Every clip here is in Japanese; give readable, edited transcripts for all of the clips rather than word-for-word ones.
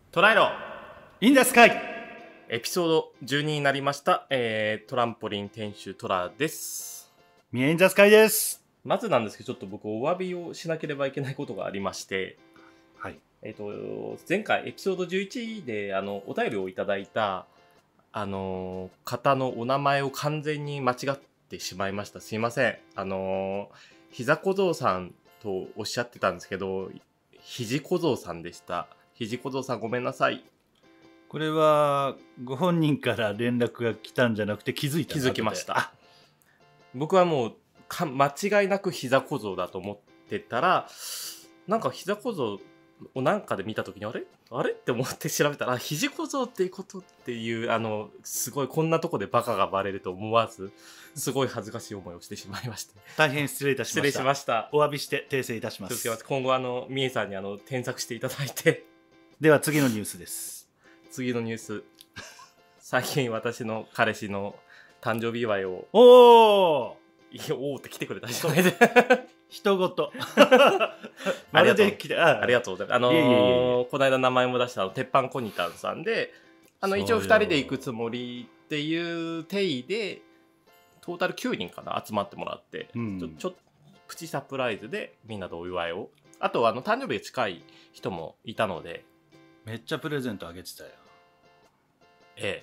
トライロいいんですかい。 エピソード12になりました、トランポリン店主トラです。 ミエインザスカイです。 まずなんですけど、ちょっと僕お詫びをしなければいけないことがありまして、 はい。 前回エピソード11でお便りをいただいた方のお名前を完全に間違ってしまいました。すいません。膝小僧さんとおっしゃってたんですけど、肘小僧さんでした。肘小僧さんごめんなさい。 これはご本人から連絡が来たんじゃなくて気づいた。 気づきました。僕はもう間違いなく膝小僧だと思ってたら、なんか膝小僧をなんかで見た時にあれって思って調べたら、肘小僧っていうことっていうすごいこんなとこでバカがバレると思わず、すごい恥ずかしい思いをしてしまいました。 大変失礼いたしました。 失礼しました。 お詫びして訂正いたします。 今後みえさんに添削していただいて。 では次のニュースです。 次のニュース。最近私の彼氏の誕生日祝いをおーって来てくれたじゃないで人ごとありがとうありがとうございます。この間名前も出した鉄板コニタンさんで、一応2人で行くつもりっていう定義でトータル9人かな集まってもらって、ちょっとプチサプライズでみんなでお祝いを、あと誕生日が近い人もいたので、 めっちゃプレゼントあげてたよ。 ええ、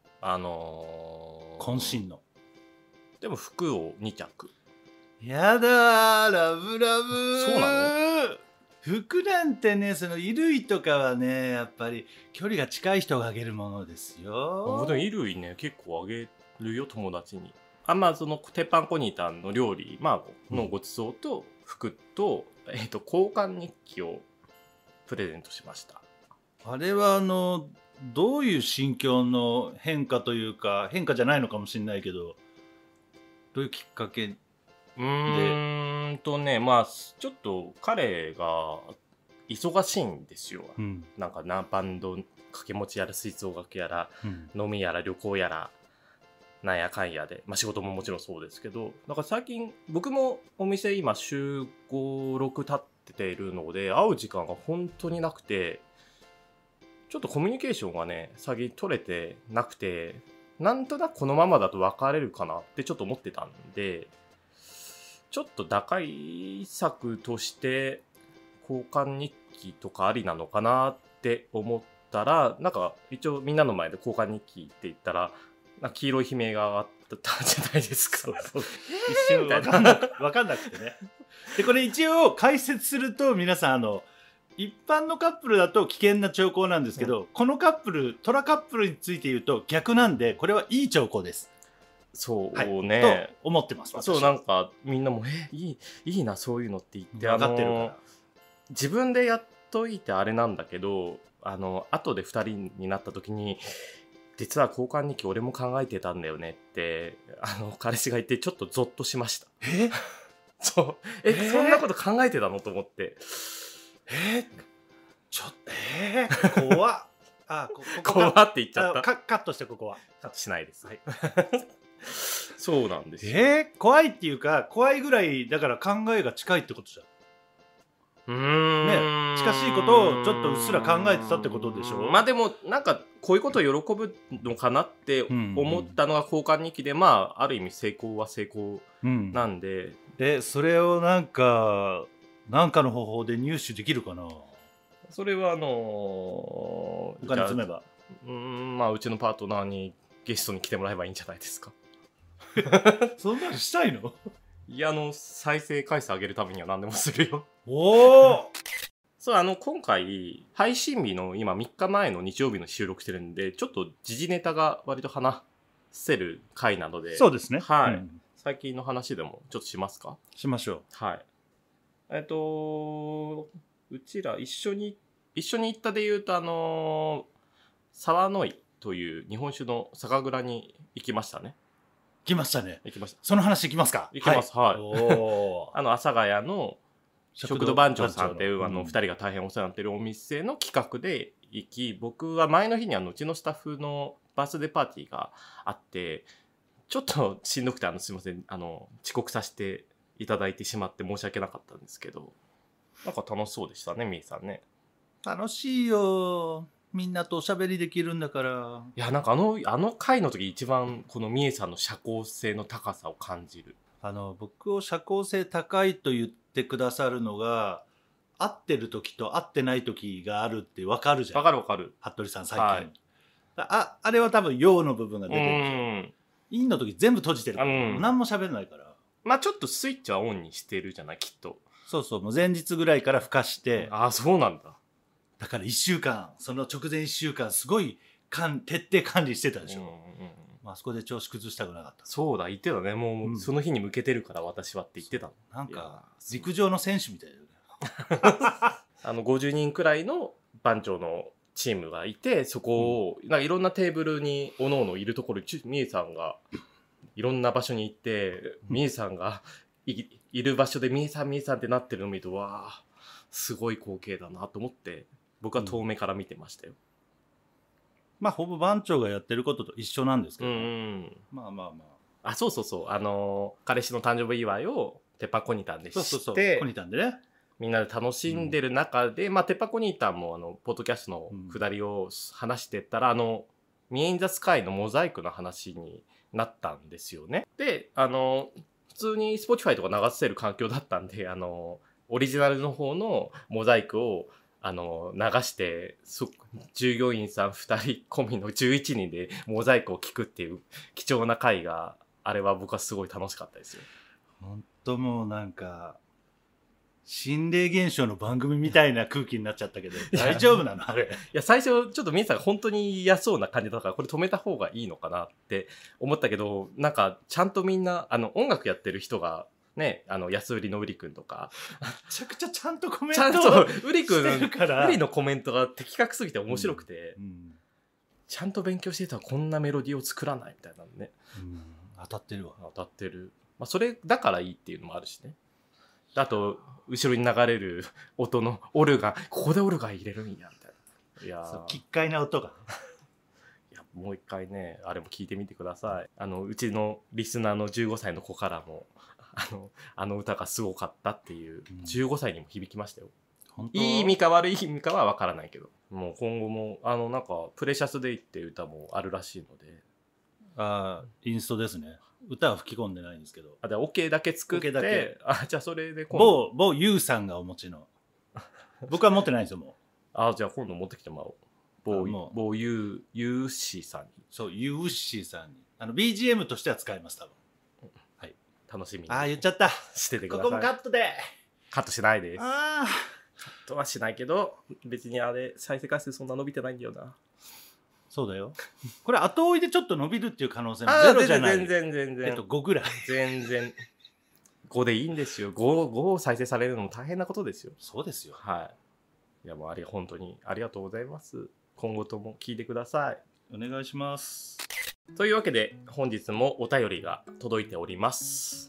渾身の。 でも服を2着。 やだー、ラブラブ。 そうなの？ 服なんてね、その衣類とかはね、やっぱり距離が近い人があげるものですよ。 でも衣類ね、結構あげるよ、友達に。その鉄板コニータンの料理、のごちそうと服と、交換日記をプレゼントしました。 あれはどういう心境の変化というか、変化じゃないのかもしれないけど、どういうきっかけで？ ちょっと彼が忙しいんですよ。なんかバンド掛け持ちやら吹奏楽やら、飲みやら旅行やらなんやかんやで、仕事ももちろんそうですけど、なんか最近僕もお店今週5、6経っているので会う時間が本当になくて、ちょっとコミュニケーションがね最近取れてなくて、なんとなくこのままだと別れるかなってちょっと思ってたんで、ちょっと打開策として交換日記とかありなのかなって思ったら、なんか一応みんなの前で交換日記って言ったら、黄色い悲鳴が上がったじゃないですか。 一瞬分かんなくてね。でこれ一応解説すると、皆さん一般のカップルだと危険な兆候なんですけど、このカップル、トラカップルについて言うと逆なんで、これはいい兆候です。 そうね、 と思ってます。 そう、なんかみんなもいいなそういうのって言って分かってるから。 自分でやっといてあれなんだけど、後で2人になった時に、実は交換日記俺も考えてたんだよねって彼氏が言って、ちょっとゾッとしました。そんなこと考えてたのと思って、 ちょっと怖っ。 怖って言っちゃった。 カットして、ここはカットしないです。そうなんですよ。 怖いっていうか、怖いぐらいだから考えが近いってことじゃん。ね、近しいことをちょっとうっすら考えてたってことでしょ。 でもなんかこういうことを喜ぶのかなって思ったのが交換日記で、ある意味成功は成功なんで、 それをなんかの方法で入手できるかな。 それはお金積めば、 うちのパートナーにゲストに来てもらえばいいんじゃないですか。 そんなのしたいの？ いや、再生回数上げるためには何でもするよ。そう、今回配信日の今3日前の日曜日の収録してるんで、ちょっと時事ネタが割と話せる回なので。 そうですね。 はい、最近の話でもちょっとしますか？ しましょう。 はい。うちら一緒に行ったでいうと、沢の井という日本酒の酒蔵に行きましたね。 行きましたね。 行きました。 その話行きますか？ 行きます。はい。阿佐ヶ谷の食堂番長さんっていう2人が大変お世話になっているお店の企画で行き、僕は前の日にうちのスタッフのバースデーパーティーがあって、ちょっとしんどくてすいません、遅刻させていただいてしまって申し訳なかったんですけど、なんか楽しそうでしたね、みーさんね。 楽しいよ。 みんなとおしゃべりできるんだから。 いやなんかあの回の時一番このみえさんの社交性の高さを感じる。 僕を社交性高いと言ってくださるのが会ってる時と会ってない時があるって分かるじゃん。 分かる服部さん最近、 はい、 あれは多分陽の部分が出てるんですよ。陰の時全部閉じてるから、何も喋んないから。 まあちょっとスイッチはオンにしてるじゃないきっと。 そうもう前日ぐらいからふかして。 ああそうなんだ。 だから1週間その直前1週間すごい徹底管理してたでしょ。あそこで調子崩したくなかった。 そうだ言ってたね。もうその日に向けてるから私はって言ってたの。 なんか陸上の選手みたいだよね。 50人くらいの番長のチームがいて、そこをなんかいろんなテーブルにおのおのいるところにみえさんがいろんな場所に行って、みえさんがいる場所でみえさんってなってるのを見ると、わあすごい光景だなと思って僕は遠目から見てましたよ。 まあほぼ番長がやってることと一緒なんですけど、まあそう彼氏の誕生日祝いをテッパコニタンでしてコニタンでねみんなで楽しんでる中で、まあテッパコニタンもポッドキャストの下りを話してったら、ミエインザスカイのモザイクの話になったんですよね。で普通に Spotify とか流せる環境だったんでオリジナルの方のモザイクを流して従業員さん2人込みの11人でモザイクを聞くっていう貴重な回があれは僕はすごい楽しかったですよ。 本当もうなんか心霊現象の番組みたいな空気になっちゃったけど大丈夫なのあれ。 いや最初ちょっと皆さんが本当に嫌そうな感じだからこれ止めた方がいいのかなって思ったけど、なんかちゃんとみんな音楽やってる人がね、安売りのウリくんとかめちゃくちゃちゃんとコメントをウリくんウリのコメントが的確すぎて面白くて、ちゃんと勉強してたらこんなメロディーを作らないみたいなのね、 当たってるわ。 当たってる。まあそれだからいいっていうのもあるしね。あと後ろに流れる音のオルガン、ここでオルガン入れるんやみたいな。いや奇怪な音がいやもう一回ねあれも聞いてみてください。うちのリスナーの15歳の子からもあの歌がすごかったっていう15歳にも響きましたよ。いい意味か悪い意味かは分からないけど、もう今後もなんかプレシャスデイっていう歌もあるらしいので。 インストですね。歌は吹き込んでないんですけど。 で OK だけ作って、じゃあそれで今度某ユウさんがお持ちの僕は持ってないんですよもう。じゃあ今度持ってきてもらおう。某ユウシーさんに。 そうユウシーさんにBGM としては使います多分。 楽しみに言っちゃったしててください。 ここもカットで。 カットしないです。カットはしないけど別にあれ再生回数そんな伸びてないんだよな。そうだよ。これ後追いでちょっと伸びるっていう可能性もゼロじゃない。 全然 5ぐらい。 全然5でいいんですよ。5を再生されるのも大変なことですよ。 そうですよ。 はい。いやもう本当にありがとうございます。今後とも聞いてください。 お願いします。 というわけで本日もお便りが届いております。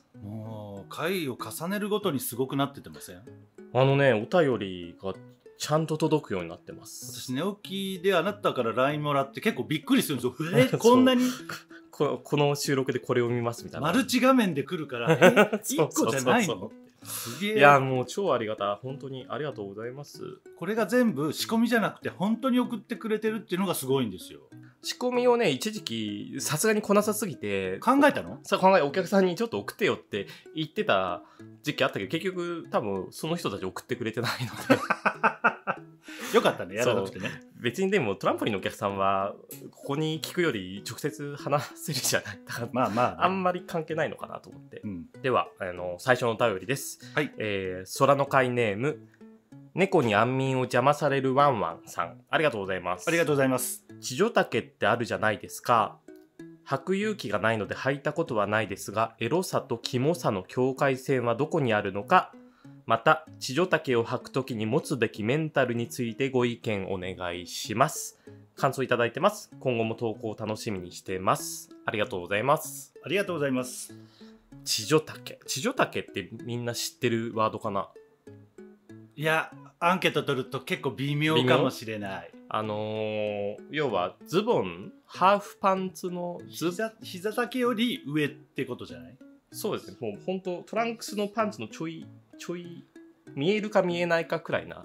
もう回を重ねるごとにすごくなっててません？ お便りがちゃんと届くようになってます。 私寝起きであなたから LINE もらって結構びっくりするんですよ。こんなにこの収録でこれを見ますみたいな。 マルチ画面で来るから1個じゃないの？すげえ。 いやもう超ありがたい。本当にありがとうございます。 これが全部仕込みじゃなくて本当に送ってくれてるっていうのがすごいんですよ。 仕込みをね一時期さすがにこなさすぎて考えたの？ お客さんにちょっと送ってよって言ってた時期あったけど結局多分その人たち送ってくれてないのでよかったねやらなくてね。 別にでもトランポリンのお客さんはここに聞くより直接話せるじゃない。だからあんまり関係ないのかなと思って、では最初のお便りです。はい、空の会ネーム猫に安眠を邪魔されるワンワンさん、ありがとうございます。 ありがとうございます。 地女丈ってあるじゃないですか。履く勇気がないので履いたことはないですが、エロさとキモさの境界線はどこにあるのか、また地女丈を履くときに持つべきメンタルについてご意見お願いします。感想いただいてます。今後も投稿を楽しみにしてます。ありがとうございます。 ありがとうございます。 地女丈ってみんな知ってるワードかな？ いやアンケート取ると結構微妙かもしれない。 要はズボンハーフパンツの膝丈より上ってことじゃない？ そうですね。もう本当トランクスのパンツのちょい見えるか見えないかくらいな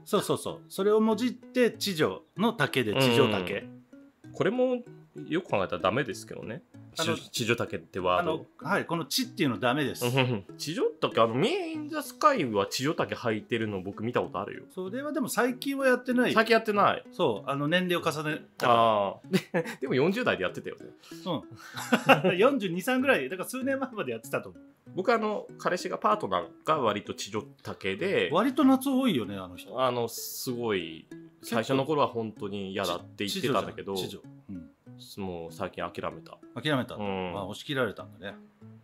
そうそうそう、それをもじって地上の竹で地上竹。 これもよく考えたらダメですけどね。地上竹ってワード。 はい、この地っていうのダメです。 地上竹、ミーインザスカイは地上竹履いてるの僕見たことあるよ。 それはでも最近はやってない。 最近やってない。 そう、年齢を重ねた。 でも40代でやってたよね。 42、3ぐらい、だから数年前までやってたと思う。 僕彼氏がパートナーが割と地上竹で、 割と夏多いよね、あの人。 すごい最初の頃は本当に嫌だって言ってたんだけど、もう最近諦めた。 押し切られたんだね。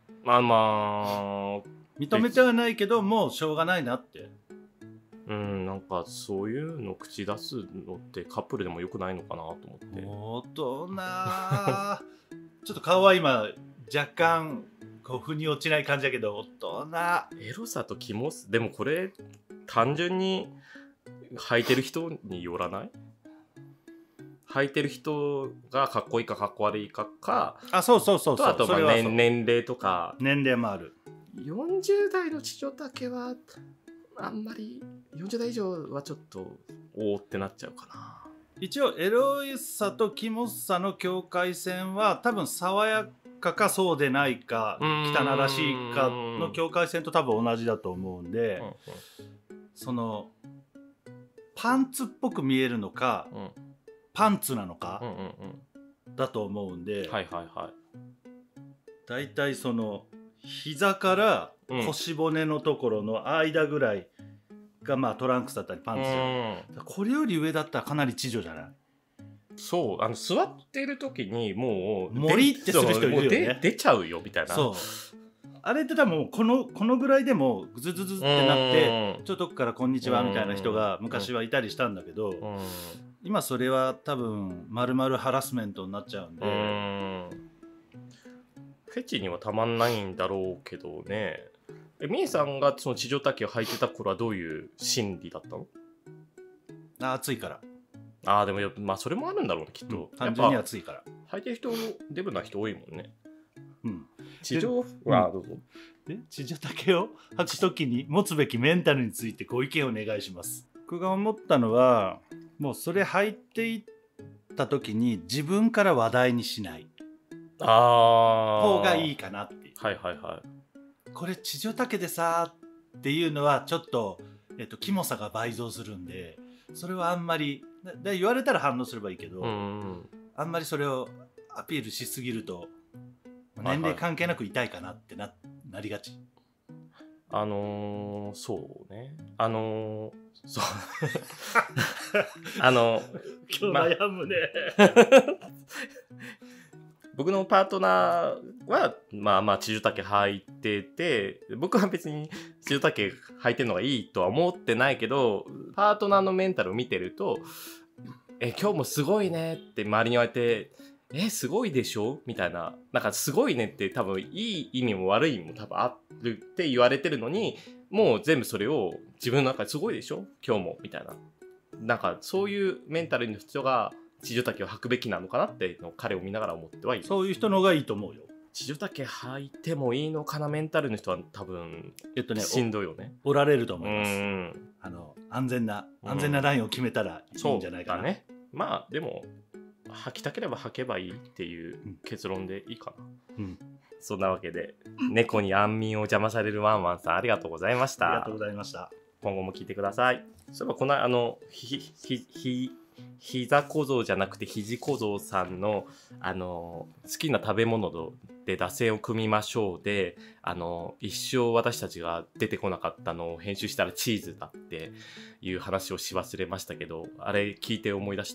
認めてはないけど、もうしょうがないなって。 なんかそういうの口出すのってカップルでもよくないのかなと思って。 大人ちょっと顔は今若干腑に落ちない感じだけど、大人。 エロさとキモス、でもこれ単純に履いてる人によらない？履いてる人がかっこいいかかっこ悪いかそうあと年齢とか。 年齢もある。 40代の地上丈はあんまり、40代以上はちょっとおーってなっちゃうかな。 一応エロいさとキモさの境界線は多分爽やかかそうでないか汚らしいかの境界線と多分同じだと思うんで、そのパンツっぽく見えるのか、パンツなのか、だと思うんで、だいたいその膝から腰骨のところの間ぐらいがトランクスだったりパンツじゃん。これより上だったらかなり地上じゃない？ そう、座ってる時にもう森ってする人いるよね。 出ちゃうよみたいな。 そう、あれって多分このぐらいでもグズズズってなってちょっとからこんにちはみたいな人が昔はいたりしたんだけど、今それは多分丸々ハラスメントになっちゃうんで、 フェチにはたまんないんだろうけどね。みえさんがその地上丈を履いてた頃はどういう心理だったの？ 暑いから。 でもそれもあるんだろうね、きっと。 単純に暑いから。 履いてる人、デブな人多いもんね。地上はどうぞ。地上丈を履くときに持つべきメンタルについてご意見をお願いします。僕が思ったのは、もうそれ履いていったときに自分から話題にしない方がいいかなっていう。これ地上丈でさっていうのはちょっと、キモさが倍増するんで、それはあんまり言われたら反応すればいいけど、あんまりそれをアピールしすぎると年齢関係なく痛いかなってなりがち。 そうね。そう今日悩むね。 僕のパートナーは地上丈履いてて、僕は別に地上丈履いてるのがいいとは思ってないけど、パートナーのメンタルを見てると、今日もすごいねって周りに言われて、すごいでしょみたいな、なんかすごいねって多分いい意味も悪い意味も多分あるって言われてるのに、もう全部それを自分の中ですごいでしょ今日もみたいな、なんかそういうメンタルの人が地上丈を履くべきなのかなって彼を見ながら思ってはいる。 そういう人の方がいいと思うよ。 地上丈履いてもいいのかな、メンタルの人は多分しんどいよね。 おられると思います。安全なラインを決めたらいいんじゃないかな。 そうだね。でも履きたければ履けばいいっていう結論でいいかな。そんなわけで、猫に安眠を邪魔されるワンワンさん、ありがとうございました。 ありがとうございました。 今後も聞いてください。そういえばこの膝小僧じゃなくて肘小僧さんの好きな食べ物で打線を組みましょうで、一生私たちが出てこなかったのを編集したらチーズだっていう話をし忘れましたけど、あれ聞いて思い出した？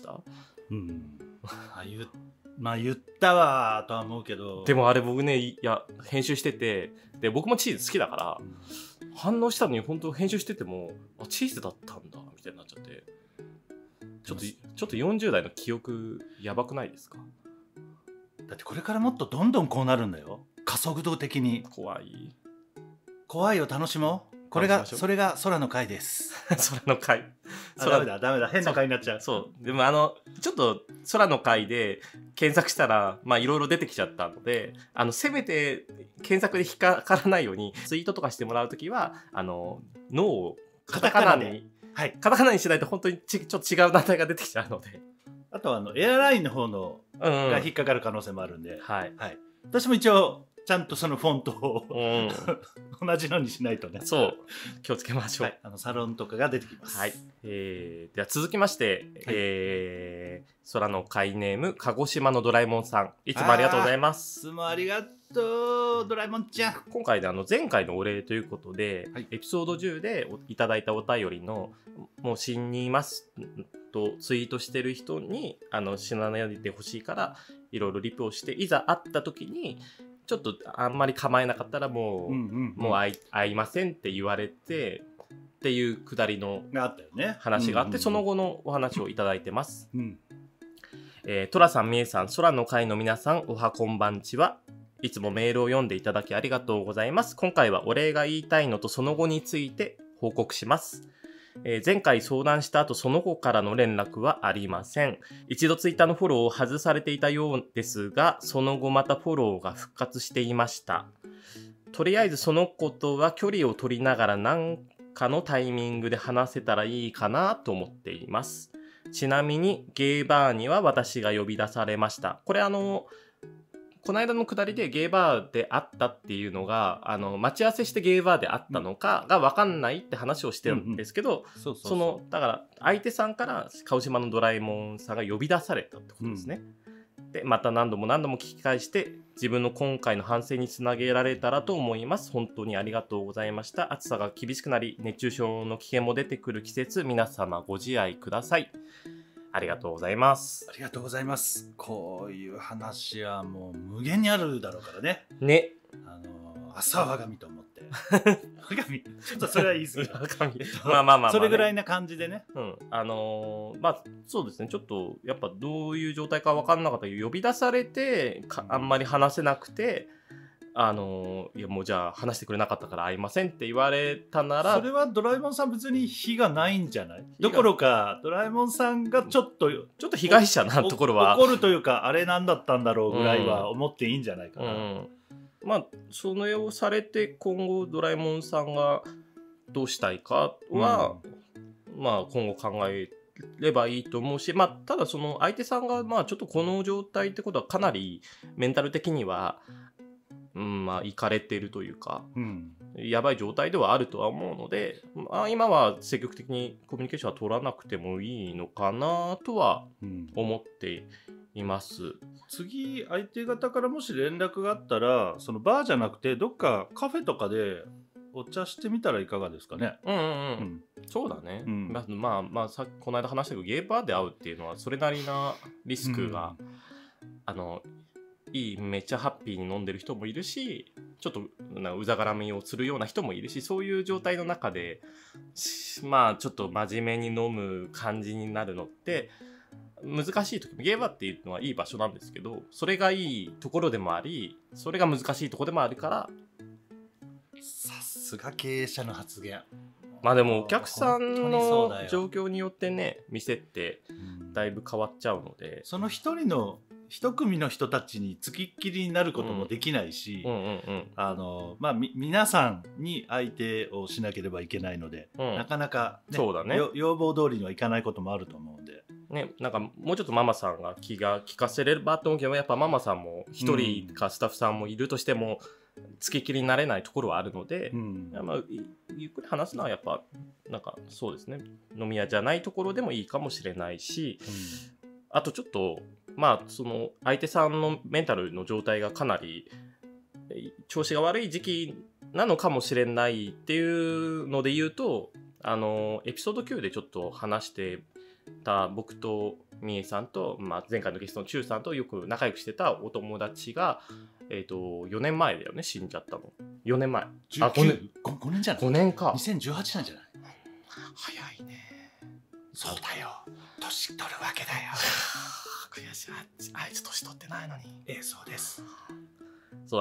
言ったわとは思うけど、 でもあれ僕ね、編集してて、で僕もチーズ好きだから、反応したのに本当編集しててもチーズだったんだみたいになっちゃって、ちょっと40代の記憶やばくないですか？ だってこれからもっとどんどんこうなるんだよ、加速度的に。怖いを楽しもう。それが空の回です。 空の回。 ダメだ変な回になっちゃう。 そうでもちょっと空の回で検索したらいろいろ出てきちゃったので、せめて検索で引っかからないようにツイートとかしてもらうときは脳をカタカナにはい、 カタカナにしないと本当にちょっと違う名前が出てきちゃうので、 あとはエアラインの方のが引っかかる可能性もあるんで、 はいはい、私も一応ちゃんとそのフォントを、同じのにしないとね。 そう気をつけましょう。 はい、サロンとかが出てきます。 はい。では続きまして、はい、空の会ネーム鹿児島のドラえもんさん、いつもありがとうございます。 いつもありがとうドラえもんちゃん。 今回で前回のお礼ということで、 はい、 エピソード10でいただいたお便りのもう死にますとツイートしてる人に死なないでほしいからいろいろリプをして、いざ会った時にちょっとあんまり構えなかったらもう会いませんって言われてっていうくだりの話があって、その後のお話をいただいてます。トラさん、みえさん、空の会の皆さん、おはこんばんちは。いつもメールを読んでいただきありがとうございます。今回はお礼が言いたいのとその後について報告します。前回相談した後、その後からの連絡はありません。一度ツイッターのフォローを外されていたようですが、その後またフォローが復活していました。とりあえずその子とは距離を取りながら何かのタイミングで話せたらいいかなと思っています。ちなみにゲイバーには私が呼び出されました。これこの間のくだりでゲイバーで会ったっていうのが待ち合わせしてゲイバーで会ったのかが分かんないって話をしてるんですけど、だから相手さんから鹿児島のドラえもんさんが呼び出されたってことですね。でまた何度も聞き返して自分の今回の反省につなげられたらと思います。本当にありがとうございました。暑さが厳しくなり熱中症の危険も出てくる季節、皆様ご自愛ください。ありがとうございます。 ありがとうございます。こういう話はもう無限にあるだろうからね。 ね。 朝我が身と思って。我が身。ちょっとそれは言い過ぎ。 まあ、 それぐらいな感じでね。 そうですね。ちょっとやっぱどういう状態か分かんなかったけど、呼び出されてあんまり話せなくて。いやもうじゃあ話してくれなかったから会いませんって言われたなら、 それはドラえもんさん別に非がないんじゃない？どころかドラえもんさんがちょっと被害者なところは怒るというか、あれなんだったんだろうぐらいは思っていいんじゃないかな。 まあその絵をされて今後ドラえもんさんがどうしたいかは、まあ今後考えればいいと思うし、ただその相手さんがちょっとこの状態ってことはかなりメンタル的にはイかれているというか、やばい状態ではあるとは思うので、今は積極的にコミュニケーションは取らなくてもいいのかなとは思っています。 次相手方からもし連絡があったら、そのバーじゃなくてどっかカフェとかでお茶してみたらいかがですかね。 そうだね。この間話したけどゲイバーで会うっていうのはそれなりなリスクが、めっちゃハッピーに飲んでる人もいるし、ちょっとうざがらみをするような人もいるし、そういう状態の中でちょっと真面目に飲む感じになるのって難しい時、ゲイバーっていうのはいい場所なんですけど、それがいいところでもあり、それが難しいところでもあるから。 さすが経営者の発言。 でもお客さんの状況によってね、店ってだいぶ変わっちゃうので、 その一組の人たちにつきっきりになることもできないし、皆さんに相手をしなければいけないので、なかなか、 そうだね、 要望通りにはいかないこともあると思うんで、 なんかもうちょっとママさんが気が利かせればと思うけど、やっぱママさんも一人かスタッフさんもいるとしてもつきっきりになれないところはあるので、ゆっくり話すのはやっぱそうですね、飲み屋じゃないところでもいいかもしれないし、あとちょっとその相手さんのメンタルの状態がかなり調子が悪い時期なのかもしれないっていうので言うと、エピソード9でちょっと話してた僕とみえさんと、前回のゲストのチューさんとよく仲良くしてたお友達が、4年前だよね、死んじゃったの。4年前。 5年じゃない？ 5年か。 2018なんじゃない？ 早いね。 そうだよ。年取るわけだよ。 悔しい。あいつ年取ってないのに。 そうです。 そう、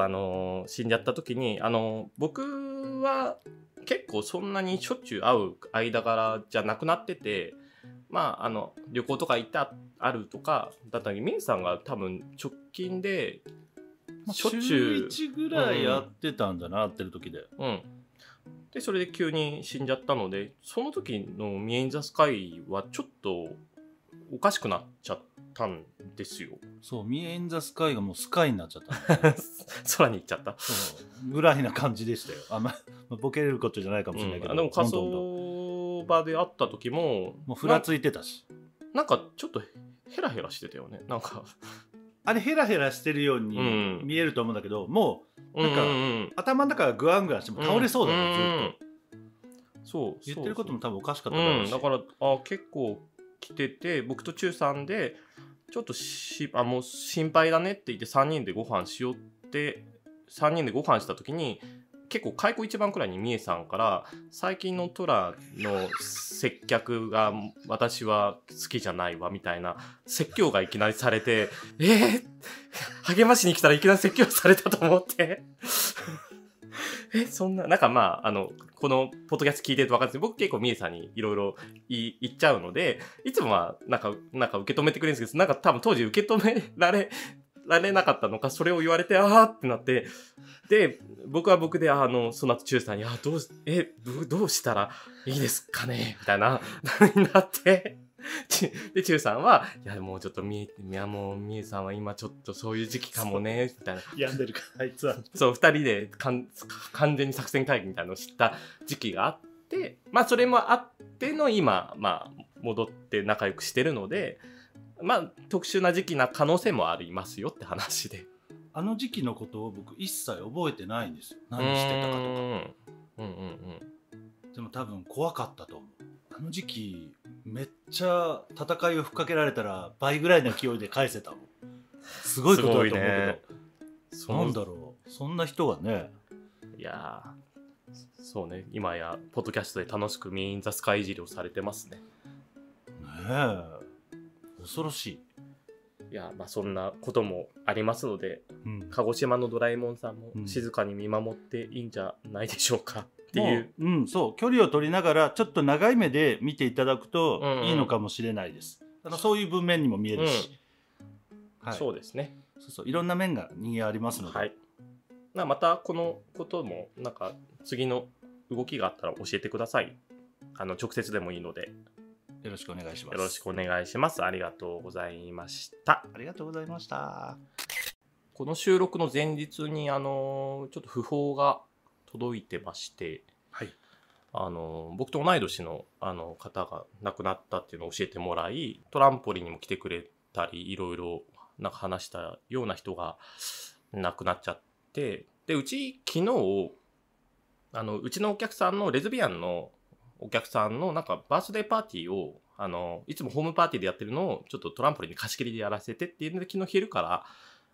死んじゃった時に僕は結構そんなにしょっちゅう会う間柄じゃなくなってて、旅行とか行ってあるとかだったのに、みんさんが多分直近でしょっちゅう週1ぐらいやってたんだな、会ってる時で。 でそれで急に死んじゃったので、その時のミエインザスカイはちょっとおかしくなっちゃったんですよ。 そう、ミエインザスカイがもうスカイになっちゃった、 空に行っちゃった。 そうぐらいな感じでしたよ。あんまボケれることじゃないかもしれないけど、 でも火葬場で会った時ももうふらついてたし、 なんかちょっとヘラヘラしてたよね。なんかあれヘラヘラしてるように見えると思うんだけど、もうなんか、頭の中がグワングワンしても倒れそうだよ、ずっと。そう言ってることも多分おかしかっただろうし、 だから結構来てて、僕と中3でちょっともう心配だねって言って3人でご飯しようって3人でご飯した時に、結構開口一番くらいにみえさんから最近のトラの接客が私は好きじゃないわみたいな説教がいきなりされて、励ましに来たらいきなり説教されたと思ってそんななんかこのポッドキャスト聞いてると分かるんですけど、僕結構みえさんにいろいろ言っちゃうので、いつもはなんか受け止めてくれるんですけど、なんか多分当時受け止められなかったのか、それを言われてってなって、で僕は僕でその後中さんにどうしたらいいですかねみたいなになってで中さんはいやもうちょっとみえさんは今ちょっとそういう時期かもねみたいな、 病んでるからあいつはそう2人で完全に作戦会議みたいなのを知った時期があって、それもあっての今戻って仲良くしてるので、特殊な時期な可能性もありますよって話で。 あの時期のことを僕一切覚えてないんですよ。何してたかとか。でも多分怖かったと思う。あの時期めっちゃ戦いをふっかけられたら倍ぐらいの勢いで返せたもん。すごいことだと思うけど、ね、なんだろう、そんな人がね。 いやそうね、今やポッドキャストで楽しくミエインザスカイいじりをされてますね。 ねえ、恐ろしい。 いやそんなこともありますので、鹿児島のドラえもんさんも静かに見守っていいんじゃないでしょうかっていう、 そう距離を取りながらちょっと長い目で見ていただくといいのかもしれないです。そういう文面にも見えるし、 そうですね、 そういろんな面が人間ありますので、 またこのこともなんか次の動きがあったら教えてください。直接でもいいのでよろしくお願いします。 よろしくお願いします。ありがとうございました。 ありがとうございました。 この収録の前日にちょっと訃報が届いてまして、僕と同い年の方が亡くなったっていうのを教えてもらい、トランポリンにも来てくれたりいろいろなんか話したような人が亡くなっちゃって、でうち昨日うちのお客さんのレズビアンのお客さんのなんかバースデーパーティーをいつもホームパーティーでやってるのをちょっとトランポリンに貸し切りでやらせてっていうので、昨日昼から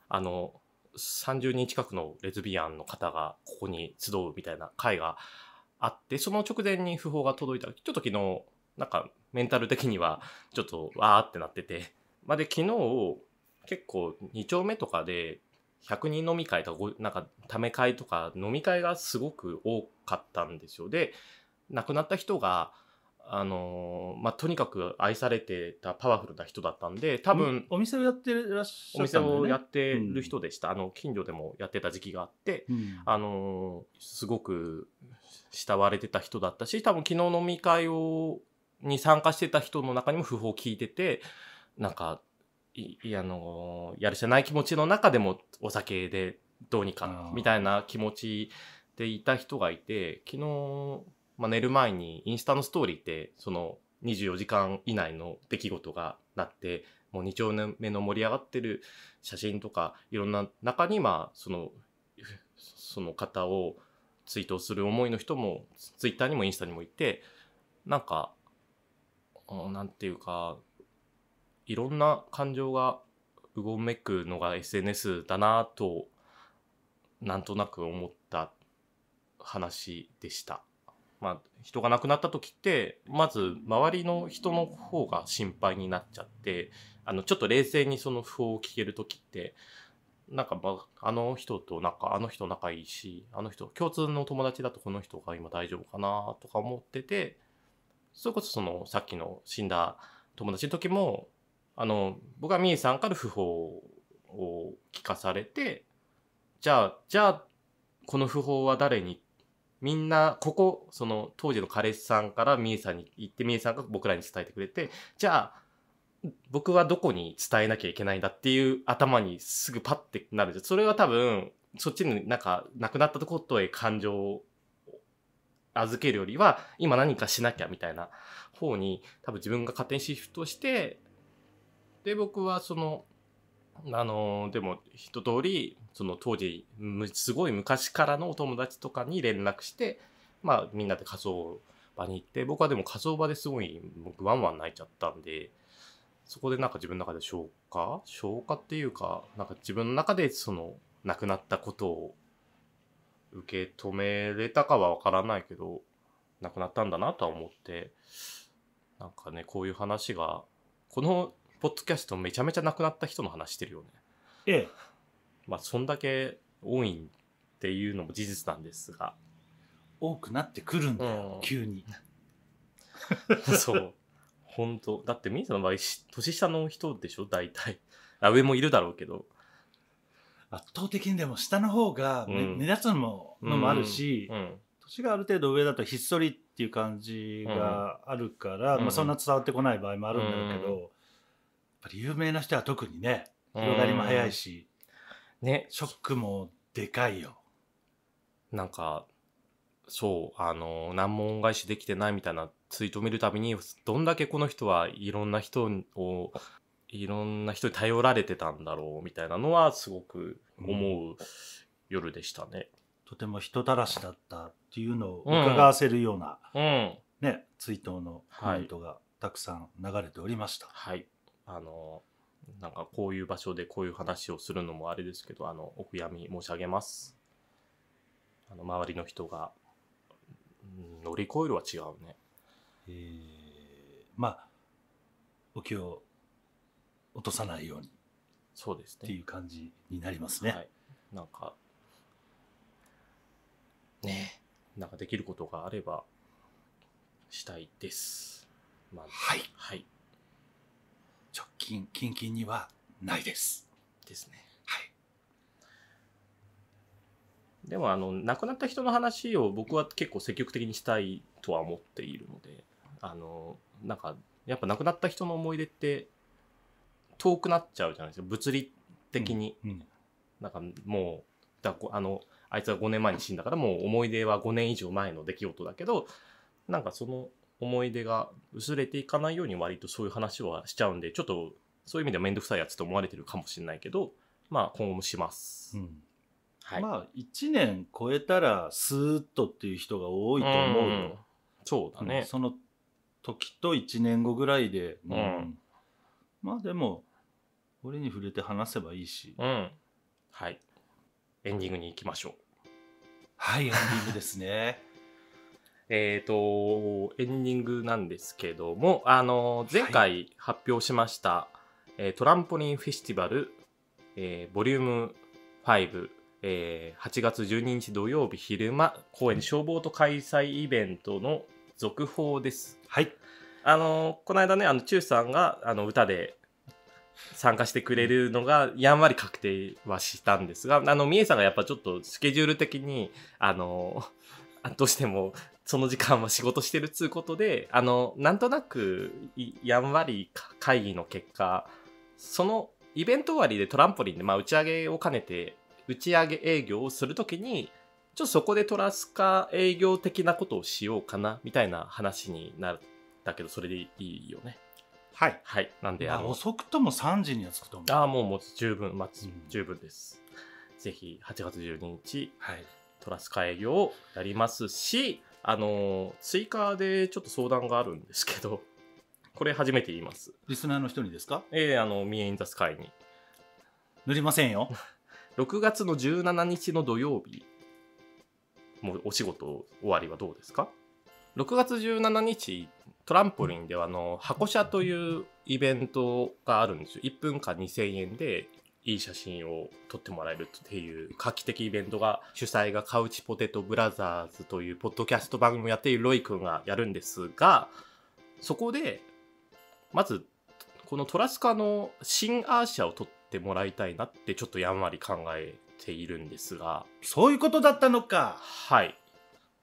30人近くのレズビアンの方がここに集うみたいな会があって、その直前に訃報が届いた。ちょっと昨日なんかメンタル的にはちょっとわーってなってて、で昨日結構2丁目とかで100人飲み会とかなんかため会とか飲み会がすごく多かったんですよ。で亡くなった人がとにかく愛されてたパワフルな人だったんで、多分お店をやってらっしゃったんだよね。 お店をやってる人でした。近所でもやってた時期があって、すごく慕われてた人だったし、多分昨日飲み会に参加してた人の中にも訃報を聞いてて、なんかやるせない気持ちの中でもお酒でどうにかみたいな気持ちでいた人がいて、昨日寝る前にインスタのストーリーってその24時間以内の出来事がなって、もう2丁目の盛り上がってる写真とかいろんな中にその方を追悼する思いの人もツイッターにもインスタにもいて、なんかなんていうかいろんな感情がうごめくのが SNS だなとなんとなく思った話でした。人が亡くなった時ってまず周りの人の方が心配になっちゃって、ちょっと冷静にその訃報を聞ける時ってなんかあの人とあの人仲いいし、あの人共通の友達だとこの人が今大丈夫かなとか思ってて、それこそさっきの死んだ友達の時も僕はみえさんから訃報を聞かされて、じゃあこの訃報は誰にみんなその当時の彼氏さんからみえさんに言って、みえさんが僕らに伝えてくれて、じゃあ僕はどこに伝えなきゃいけないんだっていう頭にすぐパッてなるんです。それは多分そっちになんか亡くなったことへ感情を預けるよりは今何かしなきゃみたいな方に多分自分が勝手にシフトして、で僕はそのでも一通りその当時すごい昔からのお友達とかに連絡して、まあみんなで火葬場に行って、僕はでも火葬場ですごい僕ワンワン泣いちゃったんで、そこでなんか自分の中で消化っていうか、なんか自分の中でその亡くなったことを受け止めれたかはわからないけど、亡くなったんだなとは思って、なんかね、こういう話がこのポッドキャストめちゃめちゃ亡くなった人の話してるよね。 ええ。 まあそんだけ多いっていうのも事実なんですが、 多くなってくるんだよ、急に。 そう本当だって、みーさんの場合年下の人でしょ大体。上もいるだろうけど、 圧倒的にでも下の方が目立つのもあるし、年がある程度上だとひっそりっていう感じがあるから、まあ、そんな伝わってこない場合もあるんだろうけど、やっぱり有名な人は特にね、広がりも早いし、ね、ショックもでかいよ。なんかそう難問返しできてないみたいなツイートを見るたびに、どんだけこの人はいろんな人に頼られてたんだろうみたいなのはすごく思う夜でしたね。 とても人たらしだったっていうのを伺わせるような、ね、追悼のコメントがたくさん流れておりました。 はい、なんかこういう場所でこういう話をするのもあれですけど、お悔やみ申し上げます。周りの人が乗り越えるは違うね。 まあお気を落とさないように、 そうですねっていう感じになりますね。 はい、なんかね、なんかできることがあればしたいです。まあ、 はい、 はい、 直近近々にはないですですね。 はい。 でも亡くなった人の話を僕は結構積極的にしたいとは思っているので、なんかやっぱ亡くなった人の思い出って遠くなっちゃうじゃないですか、物理的に。なんかもうあいつは5年前に死んだから、もう思い出は5年以上前の出来事だけど、なんかその思い出が薄れていかないように割とそういう話はしちゃうんで、ちょっとそういう意味では面倒くさいやつと思われてるかもしれないけど、まあ今後もします。 はい、まあ1年超えたらスーッとっていう人が多いと思うよ。 そうだね。 その時と1年後ぐらいで、まあでも俺に触れて話せばいいし。 はい。エンディングに行きましょう。 はい、エンディングですね。 エンディングなんですけども、前回発表しました、トランポリンフェスティバル、ボリューム5、8月12日土曜日昼間公園消防と開催イベントの続報です。 はい。 この間ね、チューさんが歌で参加してくれるのがやんわり確定はしたんですが、みえさんがやっぱちょっとスケジュール的にどうしてもその時間は仕事してるっつうことで、なんとなくやんわり会議の結果、そのイベント終わりでトランポリンで、打ち上げを兼ねて打ち上げ営業をするときに、ちょっとそこでトラスカ営業的なことをしようかなみたいな話になったけど、それでいいよね。 はい、 はい、なんで遅くとも3時には着くと思う。 もう十分、十分です。ぜひ8月12日、トラスカ営業をやりますし、追加でちょっと相談があるんですけど、これ初めて言います。 リスナーの人にですか？ ミエインザスカイに塗りませんよ。 6月の17日の土曜日、もうお仕事終わりはどうですか？6月17日トランポリンでは箱車というイベントがあるんですよ。1分間2000円でいい写真を撮ってもらえるっていう画期的イベントが、主催がカウチポテトブラザーズというポッドキャスト番組をやっているロイ君がやるんですが、そこでまずこのトラスカの新アーシャを撮ってもらいたいなってちょっとやんわり考えているんですが。 そういうことだったのか。 はい。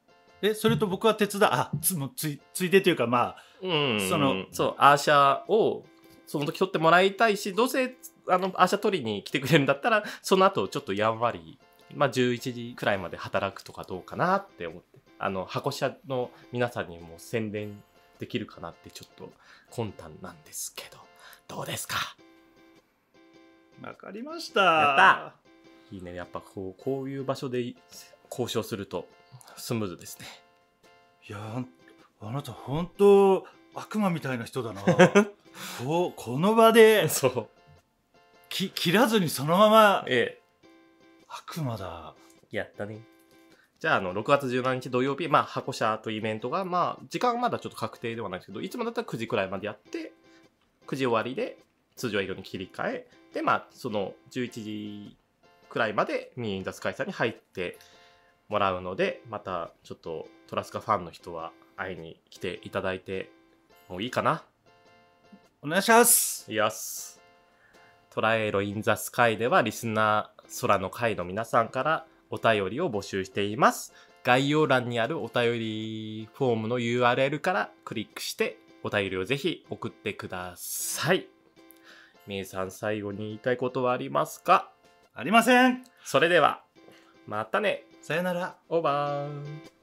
それと僕は手伝もうついでというか、まあ、 そうアーシャをその時取ってもらいたいし、どうせアーシャ取りに来てくれるんだったら、その後ちょっとやんわり、まあ11時くらいまで働くとかどうかなって思って、箱車の皆さんにも宣伝できるかなってちょっと魂胆なんですけど、どうですか？ わかりました。 やった。いいね。やっぱこういう場所で交渉するとスムーズですね。 いや、あなた本当悪魔みたいな人だな。この場でそう切らずにそのまま、悪魔だ。 やったね。じゃあ、6月17日土曜日、まあ、箱車とイベントが、まあ、時間はまだちょっと確定ではないですけど、いつもだったら9時くらいまでやって、9時終わりで通常営業に切り替え、で、まあ、その11時くらいまでミーインザスカイさんに入ってもらうので、またちょっとトラスカファンの人は会いに来ていただいてもういいかな。 お願いします。 イエス。トライエロインザスカイではリスナー空の会の皆さんからお便りを募集しています。概要欄にあるお便りフォームの URL からクリックしてお便りをぜひ送ってください。みえさん、最後に言いたいことはありますか？ ありません。 それではまたね。 さよなら。 オーバー。